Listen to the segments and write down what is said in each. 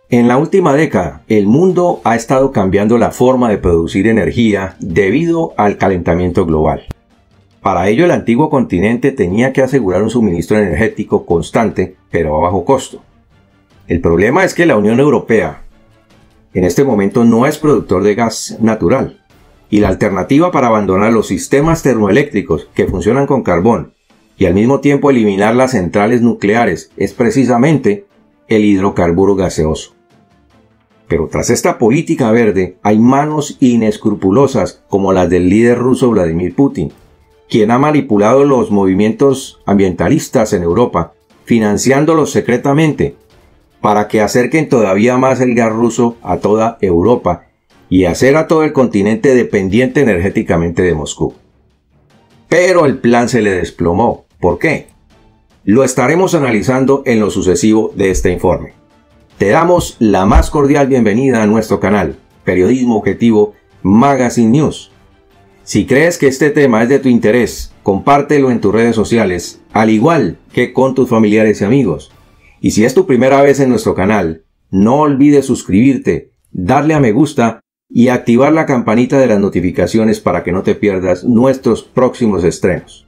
En la última década, el mundo ha estado cambiando la forma de producir energía debido al calentamiento global. Para ello, el antiguo continente tenía que asegurar un suministro energético constante, pero a bajo costo. El problema es que la Unión Europea, en este momento, no es productor de gas natural, y la alternativa para abandonar los sistemas termoeléctricos que funcionan con carbón y al mismo tiempo eliminar las centrales nucleares es precisamente el hidrocarburo gaseoso. Pero tras esta política verde hay manos inescrupulosas como las del líder ruso Vladimir Putin, quien ha manipulado los movimientos ambientalistas en Europa, financiándolos secretamente, para que acerquen todavía más el gas ruso a toda Europa y hacer a todo el continente dependiente energéticamente de Moscú. Pero el plan se le desplomó. ¿Por qué? Lo estaremos analizando en lo sucesivo de este informe. Te damos la más cordial bienvenida a nuestro canal, Periodismo Objetivo Magazine News. Si crees que este tema es de tu interés, compártelo en tus redes sociales, al igual que con tus familiares y amigos. Y si es tu primera vez en nuestro canal, no olvides suscribirte, darle a me gusta y activar la campanita de las notificaciones para que no te pierdas nuestros próximos estrenos.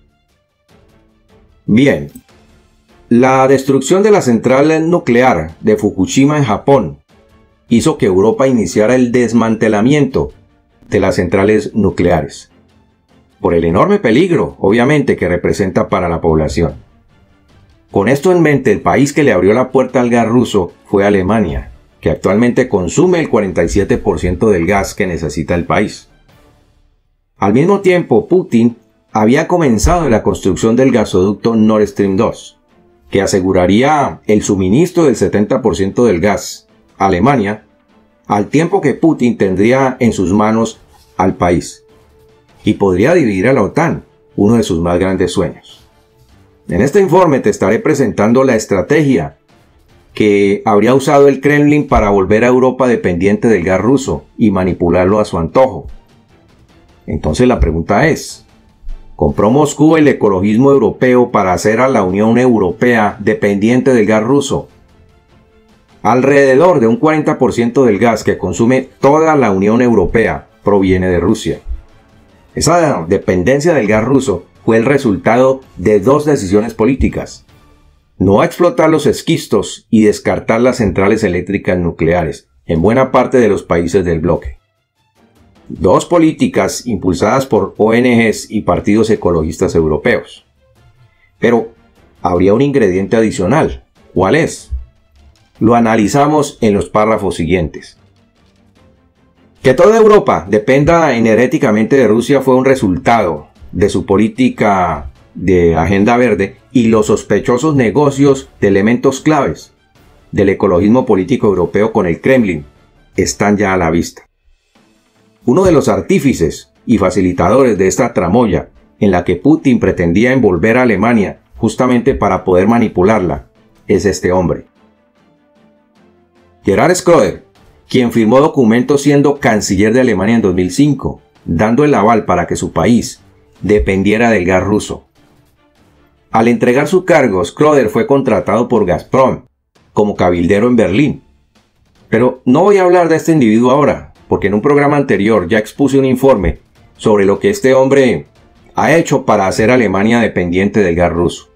Bien. La destrucción de la central nuclear de Fukushima en Japón hizo que Europa iniciara el desmantelamiento de las centrales nucleares, por el enorme peligro, obviamente, que representa para la población. Con esto en mente, el país que le abrió la puerta al gas ruso fue Alemania, que actualmente consume el 47% del gas que necesita el país. Al mismo tiempo, Putin había comenzado la construcción del gasoducto Nord Stream 2, que aseguraría el suministro del 70% del gas a Alemania, al tiempo que Putin tendría en sus manos al país y podría dividir a la OTAN, uno de sus más grandes sueños. En este informe te estaré presentando la estrategia que habría usado el Kremlin para volver a Europa dependiente del gas ruso y manipularlo a su antojo. Entonces la pregunta es, ¿compró Moscú el ecologismo europeo para hacer a la Unión Europea dependiente del gas ruso? Alrededor de un 40% del gas que consume toda la Unión Europea proviene de Rusia. Esa dependencia del gas ruso fue el resultado de dos decisiones políticas: no explotar los esquistos y descartar las centrales eléctricas nucleares en buena parte de los países del bloque. Dos políticas impulsadas por ONGs y partidos ecologistas europeos. Pero habría un ingrediente adicional. ¿Cuál es? Lo analizamos en los párrafos siguientes. Que toda Europa dependa energéticamente de Rusia fue un resultado de su política de agenda verde y los sospechosos negocios de elementos claves del ecologismo político europeo con el Kremlin están ya a la vista. Uno de los artífices y facilitadores de esta tramoya en la que Putin pretendía envolver a Alemania justamente para poder manipularla es este hombre. Gerhard Schröder, quien firmó documentos siendo canciller de Alemania en 2005, dando el aval para que su país dependiera del gas ruso. Al entregar su cargo, Schröder fue contratado por Gazprom como cabildero en Berlín. Pero no voy a hablar de este individuo ahora, porque en un programa anterior ya expuse un informe sobre lo que este hombre ha hecho para hacer a Alemania dependiente del gas ruso.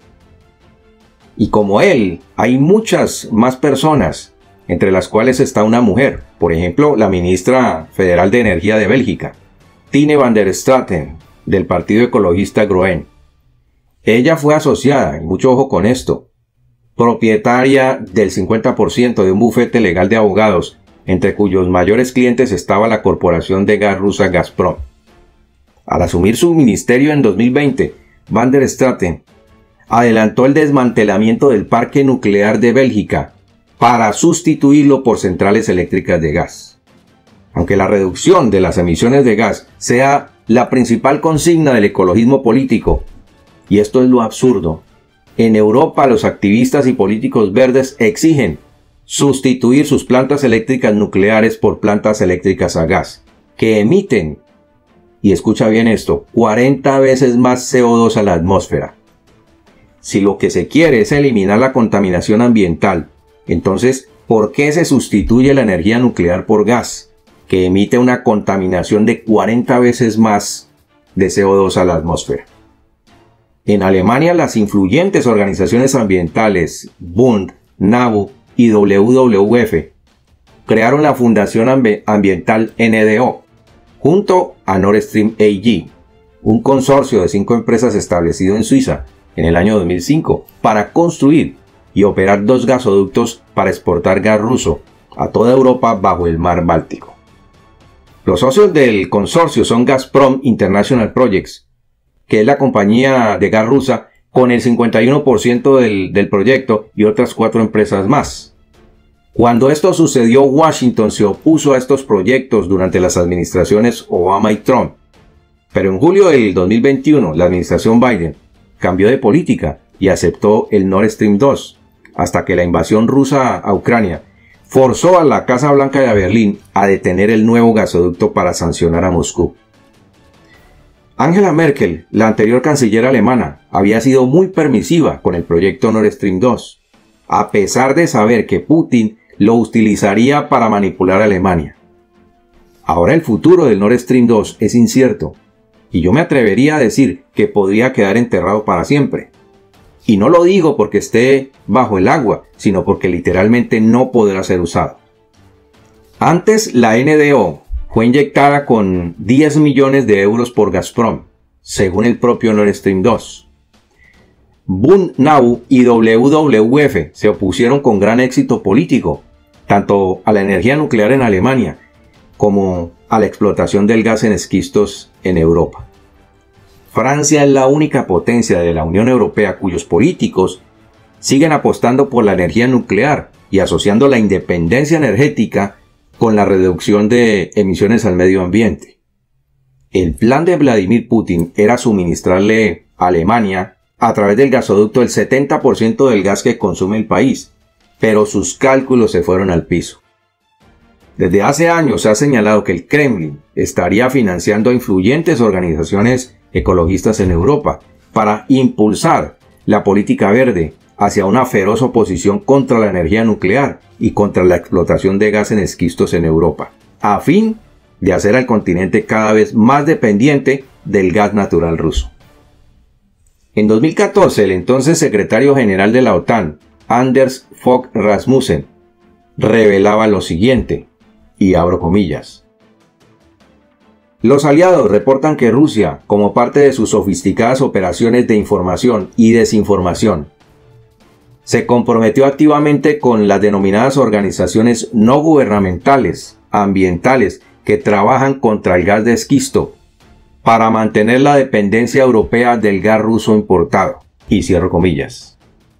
Y como él, hay muchas más personas, entre las cuales está una mujer, por ejemplo, la ministra federal de Energía de Bélgica, Tine van der Straten, del partido ecologista Groen. Ella fue asociada, y mucho ojo con esto, propietaria del 50% de un bufete legal de abogados, entre cuyos mayores clientes estaba la corporación de gas rusa Gazprom. Al asumir su ministerio en 2020, van der Straten adelantó el desmantelamiento del parque nuclear de Bélgica para sustituirlo por centrales eléctricas de gas. Aunque la reducción de las emisiones de gas sea la principal consigna del ecologismo político, y esto es lo absurdo, en Europa los activistas y políticos verdes exigen sustituir sus plantas eléctricas nucleares por plantas eléctricas a gas, que emiten, y escucha bien esto, 40 veces más CO2 a la atmósfera. Si lo que se quiere es eliminar la contaminación ambiental, entonces ¿Por qué se sustituye la energía nuclear por gas, que emite una contaminación de 40 veces más de CO2 a la atmósfera? En Alemania, las influyentes organizaciones ambientales Bund, NABU y WWF crearon la Fundación Ambiental NDO, junto a Nord Stream AG, un consorcio de 5 empresas establecido en Suiza en el año 2005 para construir y operar 2 gasoductos para exportar gas ruso a toda Europa bajo el mar Báltico. Los socios del consorcio son Gazprom International Projects, que es la compañía de gas rusa con el 51% del proyecto, y otras 4 empresas más. Cuando esto sucedió, Washington se opuso a estos proyectos durante las administraciones Obama y Trump. Pero en julio del 2021, la administración Biden cambió de política y aceptó el Nord Stream 2, hasta que la invasión rusa a Ucrania forzó a la Casa Blanca de Berlín a detener el nuevo gasoducto para sancionar a Moscú. Angela Merkel, la anterior canciller alemana, había sido muy permisiva con el proyecto Nord Stream 2, a pesar de saber que Putin lo utilizaría para manipular a Alemania. Ahora el futuro del Nord Stream 2 es incierto, y yo me atrevería a decir que podría quedar enterrado para siempre. Y no lo digo porque esté bajo el agua, sino porque literalmente no podrá ser usado. Antes, la NDO fue inyectada con 10 millones de euros por Gazprom, según el propio Nord Stream 2. Bund, NABU y WWF se opusieron con gran éxito político, tanto a la energía nuclear en Alemania, como a la explotación del gas en esquistos en Europa. Francia es la única potencia de la Unión Europea cuyos políticos siguen apostando por la energía nuclear y asociando la independencia energética con la reducción de emisiones al medio ambiente. El plan de Vladimir Putin era suministrarle a Alemania a través del gasoducto el 70% del gas que consume el país, pero sus cálculos se fueron al piso. Desde hace años se ha señalado que el Kremlin estaría financiando a influyentes organizaciones ecologistas en Europa para impulsar la política verde hacia una feroz oposición contra la energía nuclear y contra la explotación de gas en esquistos en Europa, a fin de hacer al continente cada vez más dependiente del gas natural ruso. En 2014, el entonces secretario general de la OTAN, Anders Fogh Rasmussen, revelaba lo siguiente, y abro comillas: los aliados reportan que Rusia, como parte de sus sofisticadas operaciones de información y desinformación, se comprometió activamente con las denominadas organizaciones no gubernamentales, ambientales, que trabajan contra el gas de esquisto, para mantener la dependencia europea del gas ruso importado. Y cierro comillas.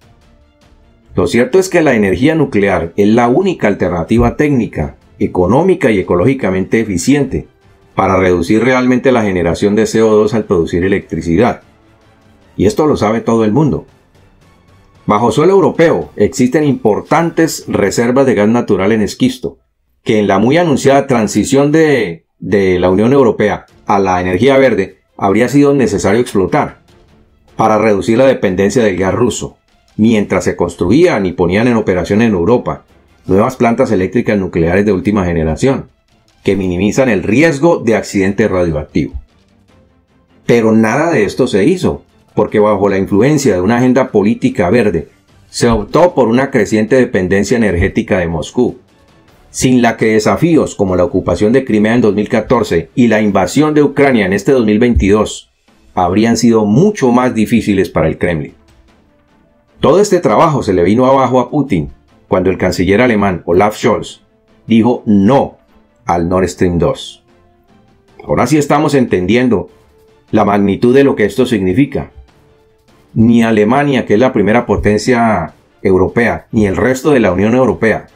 Lo cierto es que la energía nuclear es la única alternativa técnica, económica y ecológicamente eficiente para reducir realmente la generación de CO2 al producir electricidad. Y esto lo sabe todo el mundo. Bajo suelo europeo existen importantes reservas de gas natural en esquisto, que en la muy anunciada transición de la Unión Europea a la energía verde habría sido necesario explotar para reducir la dependencia del gas ruso, mientras se construían y ponían en operación en Europa nuevas plantas eléctricas nucleares de última generación, que minimizan el riesgo de accidente radioactivo. Pero nada de esto se hizo, porque bajo la influencia de una agenda política verde, se optó por una creciente dependencia energética de Moscú, sin la que desafíos como la ocupación de Crimea en 2014 y la invasión de Ucrania en este 2022 habrían sido mucho más difíciles para el Kremlin. Todo este trabajo se le vino abajo a Putin cuando el canciller alemán Olaf Scholz dijo no al Nord Stream 2. Ahora sí estamos entendiendo la magnitud de lo que esto significa. Ni Alemania, que es la primera potencia europea, ni el resto de la Unión Europea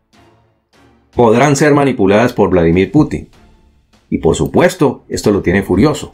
podrán ser manipuladas por Vladimir Putin. Y por supuesto, esto lo tiene furioso.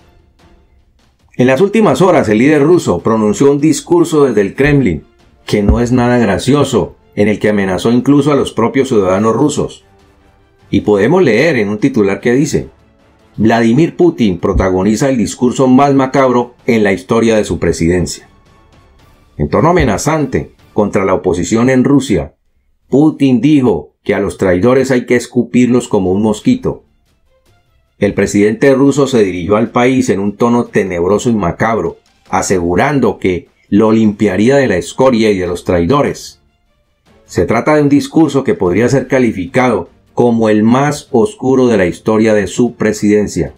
En las últimas horas, el líder ruso pronunció un discurso desde el Kremlin que no es nada gracioso, en el que amenazó incluso a los propios ciudadanos rusos. Y podemos leer en un titular que dice: Vladimir Putin protagoniza el discurso más macabro en la historia de su presidencia. En tono amenazante contra la oposición en Rusia, Putin dijo que a los traidores hay que escupirlos como un mosquito. El presidente ruso se dirigió al país en un tono tenebroso y macabro, asegurando que lo limpiaría de la escoria y de los traidores. Se trata de un discurso que podría ser calificado como el más oscuro de la historia de su presidencia.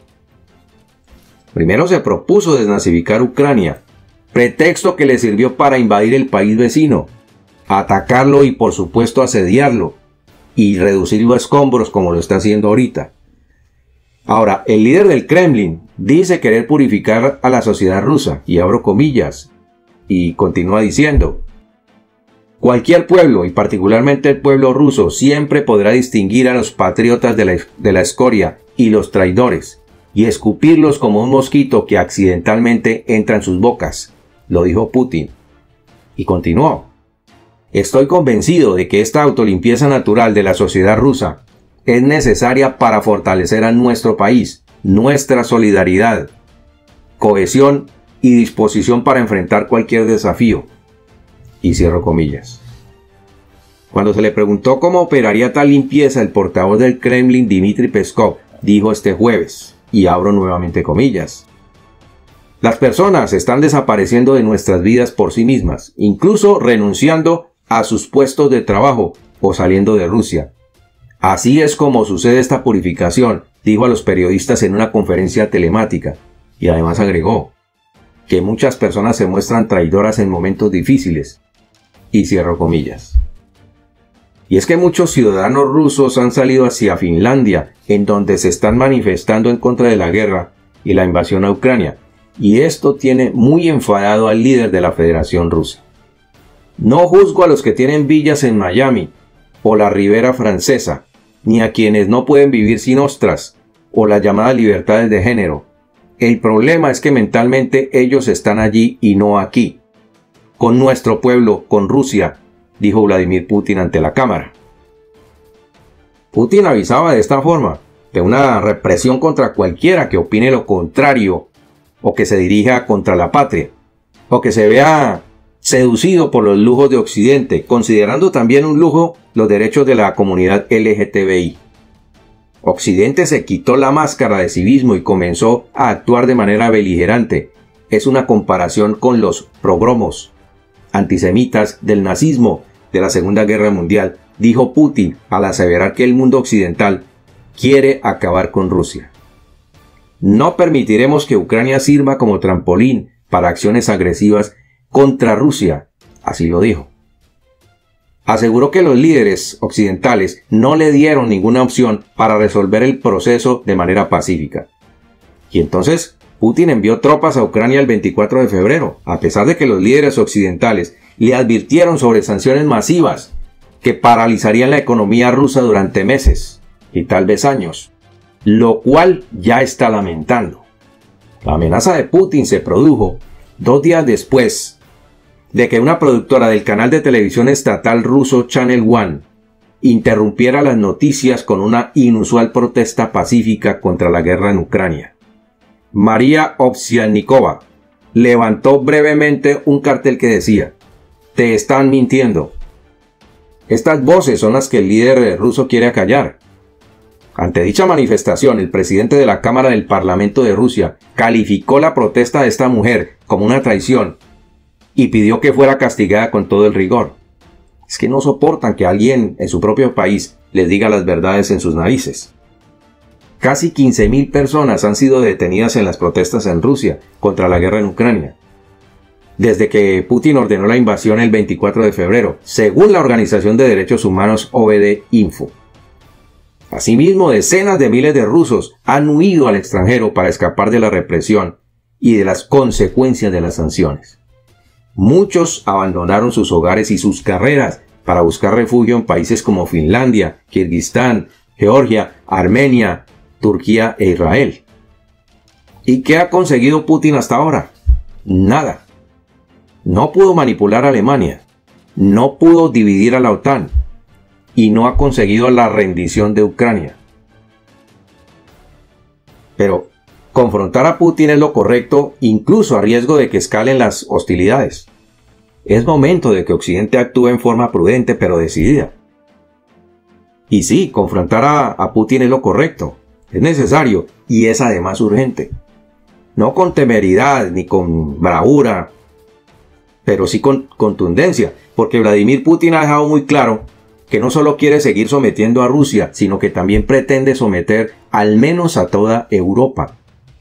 Primero se propuso desnazificar Ucrania, pretexto que le sirvió para invadir el país vecino, atacarlo y por supuesto asediarlo, y reducirlo a escombros como lo está haciendo ahorita. Ahora, el líder del Kremlin dice querer purificar a la sociedad rusa, y abro comillas, y continúa diciendo: cualquier pueblo, y particularmente el pueblo ruso, siempre podrá distinguir a los patriotas de la escoria y los traidores, y escupirlos como un mosquito que accidentalmente entra en sus bocas, lo dijo Putin. Y continuó: estoy convencido de que esta autolimpieza natural de la sociedad rusa es necesaria para fortalecer a nuestro país, nuestra solidaridad, cohesión y disposición para enfrentar cualquier desafío. Y cierro comillas. Cuando se le preguntó cómo operaría tal limpieza, el portavoz del Kremlin, Dmitry Peskov, dijo este jueves, y abro nuevamente comillas: las personas están desapareciendo de nuestras vidas por sí mismas, incluso renunciando a sus puestos de trabajo o saliendo de Rusia. Así es como sucede esta purificación, dijo a los periodistas en una conferencia telemática, y además agregó que muchas personas se muestran traidoras en momentos difíciles. Y cierro comillas. Y es que muchos ciudadanos rusos han salido hacia Finlandia, en donde se están manifestando en contra de la guerra y la invasión a Ucrania, y esto tiene muy enfadado al líder de la Federación Rusa. No juzgo a los que tienen villas en Miami o la Ribera Francesa, ni a quienes no pueden vivir sin ostras o las llamadas libertades de género. El problema es que mentalmente ellos están allí y no aquí, con nuestro pueblo, con Rusia, dijo Vladimir Putin ante la cámara. Putin avisaba de esta forma de una represión contra cualquiera que opine lo contrario o que se dirija contra la patria, o que se vea seducido por los lujos de Occidente, considerando también un lujo los derechos de la comunidad LGTBI. Occidente se quitó la máscara de civismo y comenzó a actuar de manera beligerante. Es una comparación con los pogromos antisemitas del nazismo de la Segunda Guerra Mundial, dijo Putin al aseverar que el mundo occidental quiere acabar con Rusia. No permitiremos que Ucrania sirva como trampolín para acciones agresivas contra Rusia, así lo dijo. Aseguró que los líderes occidentales no le dieron ninguna opción para resolver el proceso de manera pacífica. Y entonces Putin envió tropas a Ucrania el 24 de febrero, a pesar de que los líderes occidentales le advirtieron sobre sanciones masivas que paralizarían la economía rusa durante meses y tal vez años, lo cual ya está lamentando. La amenaza de Putin se produjo 2 días después de que una productora del canal de televisión estatal ruso Channel One interrumpiera las noticias con una inusual protesta pacífica contra la guerra en Ucrania. María Ovsiannikova levantó brevemente un cartel que decía: «Te están mintiendo». Estas voces son las que el líder ruso quiere acallar. Ante dicha manifestación, el presidente de la Cámara del Parlamento de Rusia calificó la protesta de esta mujer como una traición y pidió que fuera castigada con todo el rigor. Es que no soportan que alguien en su propio país les diga las verdades en sus narices. Casi 15.000 personas han sido detenidas en las protestas en Rusia contra la guerra en Ucrania, desde que Putin ordenó la invasión el 24 de febrero, según la Organización de Derechos Humanos OVD Info. Asimismo, decenas de miles de rusos han huido al extranjero para escapar de la represión y de las consecuencias de las sanciones. Muchos abandonaron sus hogares y sus carreras para buscar refugio en países como Finlandia, Kirguistán, Georgia, Armenia, Turquía e Israel. ¿Y qué ha conseguido Putin hasta ahora? Nada. No pudo manipular a Alemania, no pudo dividir a la OTAN y no ha conseguido la rendición de Ucrania. Pero confrontar a Putin es lo correcto, incluso a riesgo de que escalen las hostilidades. Es momento de que Occidente actúe en forma prudente pero decidida, Y sí, confrontar a Putin es lo correcto, es necesario y es además urgente. No con temeridad ni con bravura, pero sí con contundencia, porque Vladimir Putin ha dejado muy claro que no solo quiere seguir sometiendo a Rusia, sino que también pretende someter al menos a toda Europa.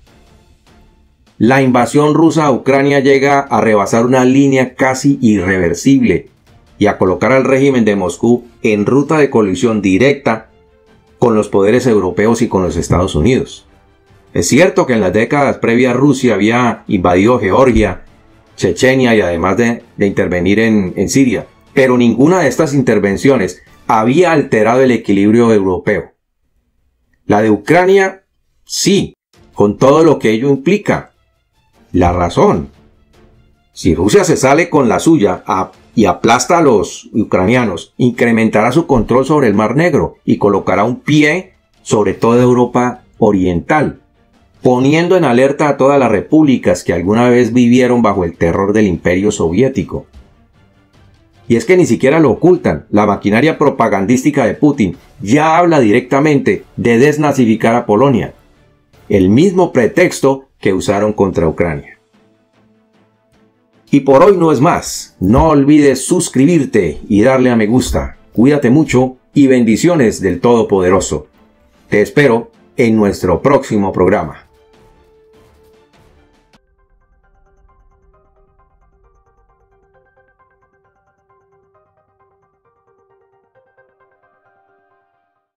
La invasión rusa a Ucrania llega a rebasar una línea casi irreversible y a colocar al régimen de Moscú en ruta de colisión directa con los poderes europeos y con los Estados Unidos. Es cierto que en las décadas previas Rusia había invadido Georgia, Chechenia y además de intervenir en Siria, pero ninguna de estas intervenciones había alterado el equilibrio europeo. La de Ucrania, sí, con todo lo que ello implica. La razón: si Rusia se sale con la suya y aplasta a los ucranianos, incrementará su control sobre el Mar Negro y colocará un pie sobre toda Europa oriental, poniendo en alerta a todas las repúblicas que alguna vez vivieron bajo el terror del Imperio Soviético. Y es que ni siquiera lo ocultan, la maquinaria propagandística de Putin ya habla directamente de desnazificar a Polonia, el mismo pretexto que usaron contra Ucrania. Y por hoy no es más. No olvides suscribirte y darle a me gusta. Cuídate mucho y bendiciones del Todopoderoso. Te espero en nuestro próximo programa.